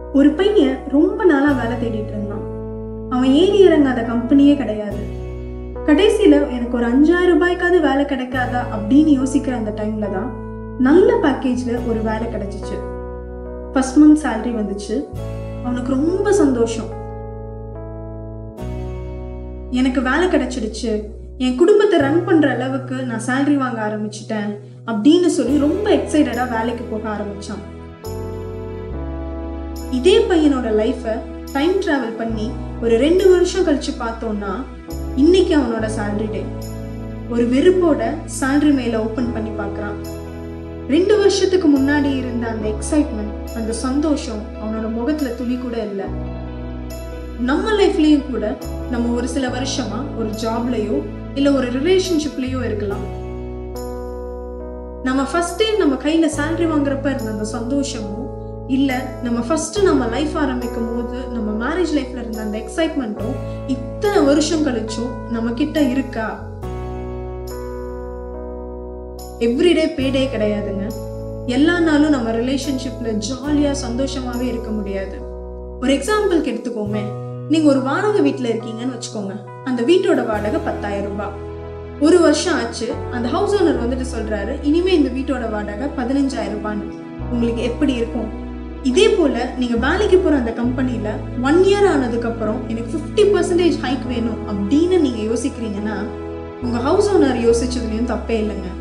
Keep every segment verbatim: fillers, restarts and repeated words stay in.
ஒரு பையன் ரொம்ப நாளா வேலை தேடிட்டு இருந்தான். அவன் ஏறி இறங்காத கம்பெனியே கிடையாது. கடைசியில எனக்கு ஒரு அஞ்சாயிரம் ரூபாய்க்காவது வேலை கிடைக்காதா அப்படின்னு யோசிக்கிற அந்த டைம்ல தான் நல்ல பேக்கேஜ்ல ஒரு வேலை கிடைச்சிச்சு. ஃபர்ஸ்ட் மந்த் சேலரி வந்துச்சு. அவனுக்கு ரொம்ப சந்தோஷம். எனக்கு வேலை கிடைச்சிடுச்சு, என் குடும்பத்தை ரன் பண்ற அளவுக்கு நான் சேலரி வாங்க ஆரம்பிச்சிட்டேன் அப்படின்னு சொல்லி ரொம்ப எக்ஸைட்டடா வேலைக்கு போக ஆரம்பிச்சான். இதே பையனோட லைஃபை டைம் டிராவல் பண்ணி ஒரு ரெண்டு வருஷம் கழிச்சு பார்த்தோம்னா இன்னைக்கு அவனோட சேலரி டே. ஒரு வெறுப்போட சேலரி மேல ஓபன் பண்ணி பார்க்கறான். ரெண்டு வருஷத்துக்கு முன்னாடி இருந்த அந்த எக்ஸைட்மெண்ட், அந்த சந்தோஷம் அவனோட முகத்துல துளி கூட இல்லை. நம்ம லைஃப்லயும் கூட நம்ம ஒரு சில வருஷமா ஒரு ஜாப்லயோ இல்ல ஒரு ரிலேஷன்ஷிப்லயோ இருக்கலாம். நம்ம ஃபர்ஸ்ட் டைம் நம்ம கையில சேலரி வாங்குறப்ப இருந்த அந்த சந்தோஷமும் இல்ல நம்ம ஃபர்ஸ்ட் நம்ம லைஃப் ஆரம்பிக்கும் போது நம்ம மேரேஜ் லைஃப்ல இருந்த அந்த எக்ஸைட்மெண்ட்டும் இத்தனை வருஷம் கழிச்சும் நம்ம கிட்ட இருக்கா? எவ்ரிடே பேடே கிடையாதுங்க. எல்லா நாளும் நம்ம ரிலேஷன்ஷிப்ல ஜாலியா சந்தோஷமாவே இருக்க முடியாது. ஒரு எக்ஸாம்பிளுக்கு எடுத்துக்கோமே, நீங்க ஒரு வாடகை வீட்டுல இருக்கீங்கன்னு வச்சுக்கோங்க. அந்த வீட்டோட வாடகை பத்தாயிரம் ரூபாய். ஒரு வருஷம் ஆச்சு. அந்த ஹவுஸ் ஓனர் வந்துட்டு சொல்றாரு, இனிமே இந்த வீட்டோட வாடகை பதினஞ்சாயிரம் ரூபான்னு. உங்களுக்கு எப்படி இருக்கும்? இதே போல நீங்க வேலைக்கு போற அந்த கம்பெனில ஒன் இயர் ஆனதுக்கு அப்புறம் எனக்கு பிப்டி பர்சன்டேஜ் ஹைக் வேணும் அப்படின்னு நீங்க யோசிக்கிறீங்கன்னா உங்க ஹவுஸ் ஓனர் யோசிச்சதுலயும் தப்பே இல்லைங்க.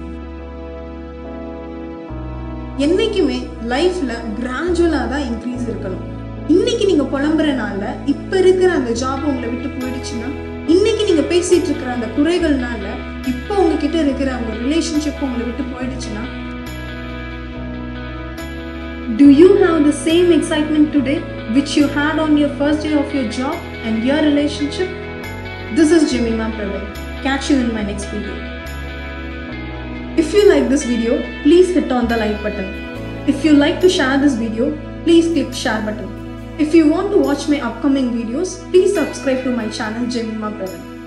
என்னைக்குமே லைஃப்ல கிராஜுவலா தான் இன்க்ரீஸ் இருக்கணும். இன்னைக்கு நீங்க புலம்புறனால இப்ப இருக்கிற அந்த ஜாப் உங்களை விட்டு போயிடுச்சுன்னா, இன்னைக்கு நீங்க பேசிட்டு இருக்கிற அந்த குறைகள்னால இப்போ உங்ககிட்ட இருக்கிற உங்க ரிலேஷன்ஷிப் உங்களை விட்டு போயிடுச்சுன்னா, do you have the same excitement today which you had on your first day of your job and your relationship? This is Jemima Praveen. Catch you in my next video. If you like this video, please hit on the like button. If you like to share this video, please click share button. If you want to watch my upcoming videos, please subscribe to my channel Jemima Praveen.